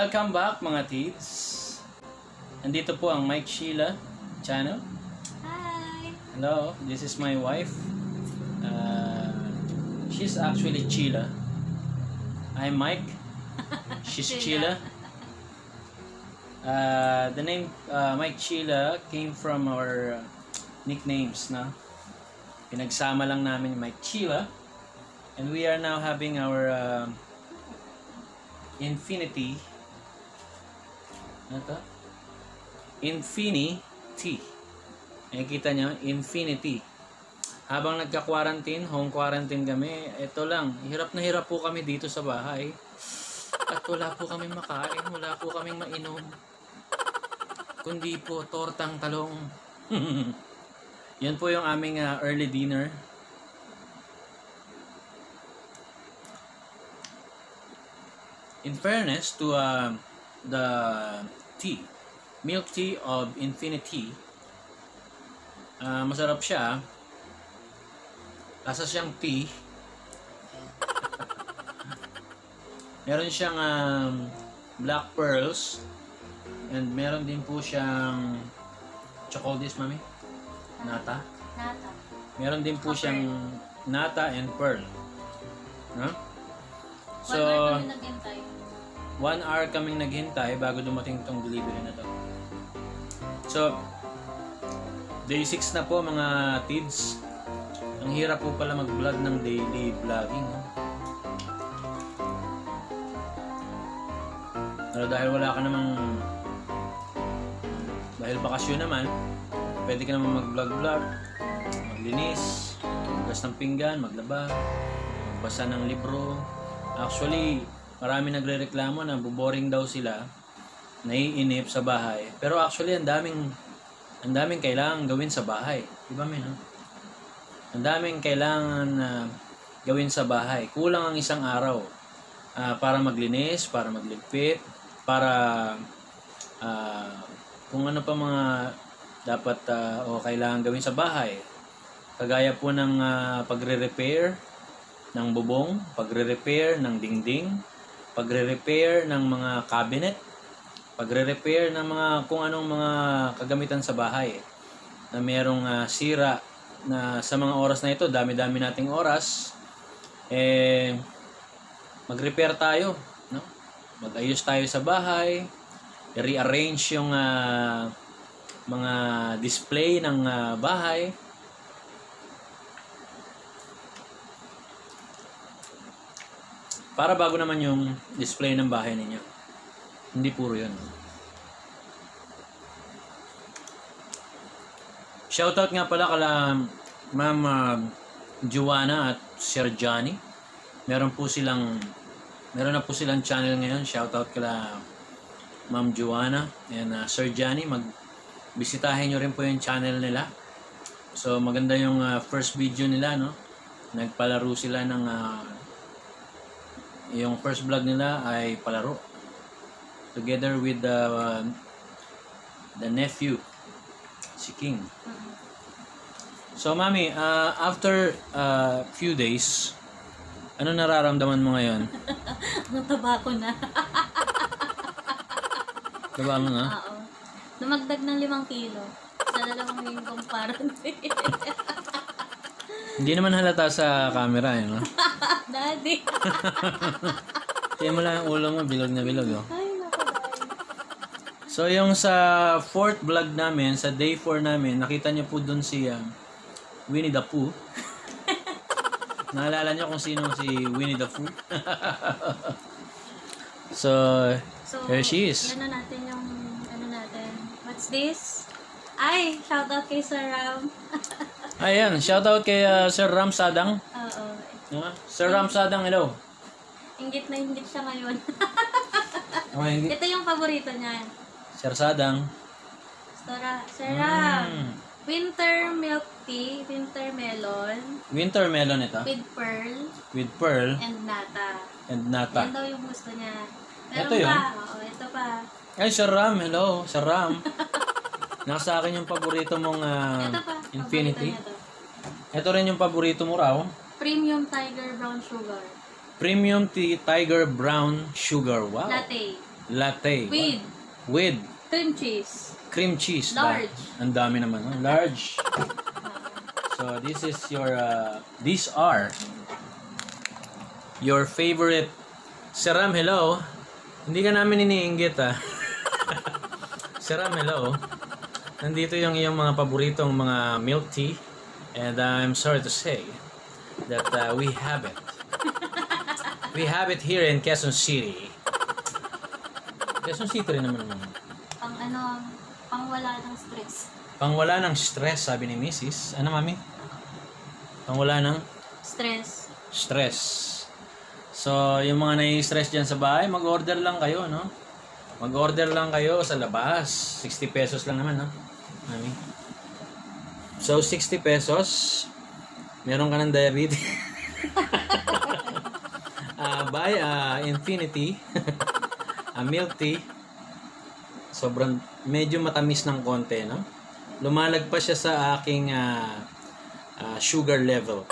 Welcome back mga tids. Nandito po ang Mike Sheila channel. Hi! Hello, this is my wife. She's actually Sheila. I'm Mike. She's Sheila. The name Mike Sheila came from our nicknames na. Pinagsama lang namin Mike Sheila. And we are now having our Infinity. Ano to? Infinity. Nakikita nyo? Infinity. Habang nagka-quarantine, home quarantine kami, ito lang, hirap na hirap po kami dito sa bahay. At wala po kami makain, wala po kaming mainom. Kundi po, tortang talong. Yan po yung aming early dinner. In fairness to the tea, milk tea of Infinity, masarap siya. Lasa siyang tea. Meron siyang black pearls and meron din po siyang chocolate, mami? Nata? Nata. Meron din po siyang nata and pearl. No? So, 1 hour kaming naghintay bago dumating tong delivery na to. So, day 6 na po mga tids. Ang hirap po pala mag-vlog ng daily vlogging. Pero dahil wala ka namang, dahil bakasyon naman, pwede ka naman mag-vlog-vlog, maglinis, maghugas ng pinggan, maglaba, magbasa ng libro. Actually, marami nagrereklamo na boring daw sila, naiinip sa bahay. Pero actually, ang daming kailangan gawin sa bahay. Di ba, men? Ang daming kailangan gawin sa bahay. Kulang ang isang araw para maglinis, para magligpit, para kung ano pa mga dapat o kailangan gawin sa bahay. Kagaya po ng pagre-repair ng bubong, pagre-repair ng dingding, pagre-repair ng mga cabinet, pagre-repair ng mga kung anong mga kagamitan sa bahay na merong sira na sa mga oras na ito, dami-dami nating oras, mag-repair tayo, no? Mag-ayos tayo sa bahay, i-rearrange yung mga display ng bahay. Para bago naman yung display ng bahay ninyo. Hindi puro yun. Shoutout nga pala kala Ma'am Joanna at Sir Johnny. Meron na po silang channel ngayon. Shoutout kala Ma'am Joanna and Sir Johnny. Bisitahin nyo rin po yung channel nila. So maganda yung first video nila, no? Nagpalaro sila ng yung first vlog nila ay palaro together with the nephew, si King. So mami, after few days, ano nararamdaman mo ngayon? Mataba ko na. Taba mo na? Oo. Lumagdag ng 5 kilo sa 2 linggong quarantine. Hindi naman halata sa camera, no? Daddy. Tingnan mo lang yung ulo mo, bilog na bilog, oh. Ay, naku, Daddy. So yung sa 4th vlog namin, sa day 4 namin, nakita niyo po dun si Winnie the Pooh. Naalala niyo kung sino si Winnie the Pooh? So here she is. Ano natin yung, what's this? Ay, shoutout kay Sir Ram. Ayan, shoutout kay Sir Ram Sadang. Oo. Sir Ram Sadang, hello. Inggit na inggit siya ngayon. Okay, Ito yung paborito niya. Sir Sadang. Sir Ram. Winter milk tea, winter melon. Winter melon ito. With pearl. With pearl. And nata. And nata. Yan daw yung gusto niya. Meron Ito yun? pa. Oo, ito pa. Ay, Sir Ram, hello. Sir Ram. Nasa akin yung paborito mong Ito pa. Infinity. Paborito niya to. Ito rin yung paborito mo raw. Premium Tiger Brown Sugar. Premium tea, Tiger Brown Sugar. Wow. Latte. latte. With With cream cheese. cream cheese. Large. Ang dami naman. Large. So, this is your, these are your favorite. Sir Ram, hello. Hindi ka namin iniinggit, ah. Sir Ram, hello. Nandito yung iyong mga paboritong mga milk tea. And I'm sorry to say that we have it. We have it here in Quezon City. Quezon City rin naman. Pang wala ng stress. Pangwala ng stress, sabi ni Mrs. Ano, mami? Pangwala ng Stress. stress. So, yung mga nai-stress dyan sa bahay, mag-order lang kayo, no? Mag-order lang kayo sa labas. 60 pesos lang naman, no? Mami? So, 60 pesos. Meron ka ng diabetes. Buy Infinity. Milk tea. Sobrang, medyo matamis ng konti, no? Lumalagpas siya sa aking sugar level.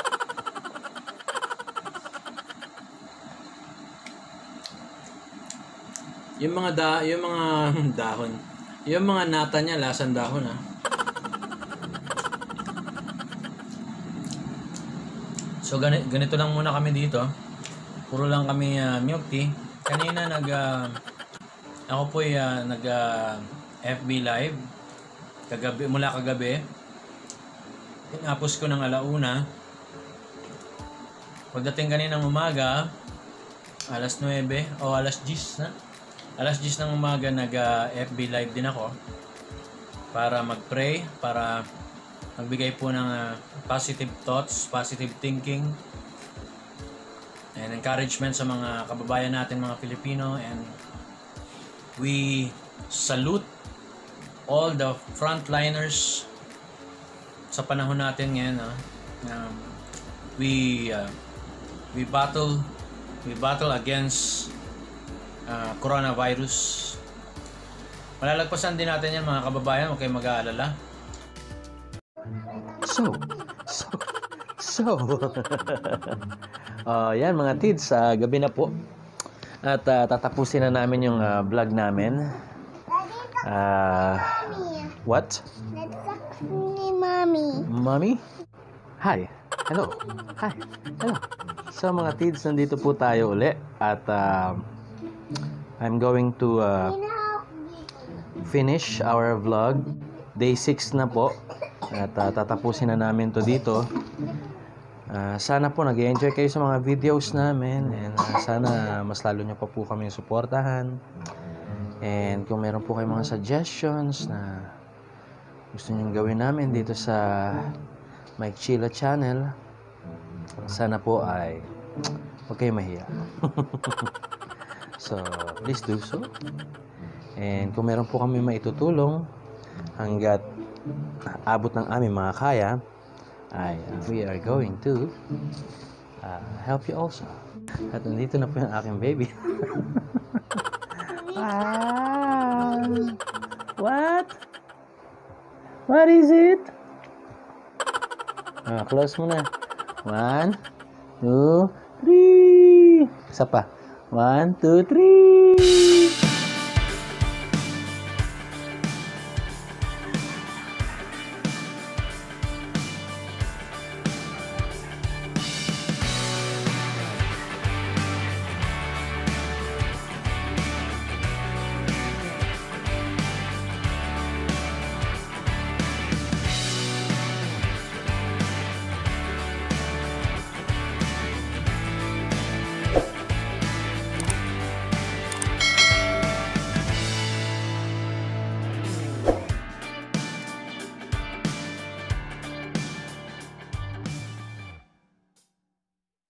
Yung mga dahon. Yung mga nata niya lasang dahon, ha. So ganito lang muna kami dito. Puro lang kami milk tea. Kanina ako po nag FB live mula kagabi. Tinapos ko ng 1:00. Pagdating kaninang umaga, alas 9 o alas 10 na. Alas 10 ng umaga nag FB live din ako para mag-pray, para magbigay po ng positive thoughts, positive thinking, and encouragement sa mga kababayan natin, mga Pilipino. And we salute all the frontliners sa panahon natin ngayon. We battle against coronavirus. Malalagpasan din natin yan, mga kababayan. Huwag kayong mag-aalala. So, yan mga tids, gabi na po. At tatapusin na namin yung vlog namin. What? Ni Mommy. Mommy? Hi. Hello. Hi. Hello. So mga tids, nandito po tayo uli. At I'm going to finish our vlog. Day 6 na po. At tatapusin na namin to dito. Sana po nag-enjoy kayo sa mga videos namin. And sana mas lalo nyo pa po kami suportahan. And kung meron po kayong mga suggestions na gusto nyo gawin namin dito sa Mike Chila channel, sana po ay huwag kayo mahiya. So, please do so. And kung meron po kami maitutulong hanggat abot ng aming mga kaya, ay we are going to help you also. At nandito na po yung aking baby. What? What is it? Close mo na. 1, 2, 3. Isa pa. 1, 2, 3.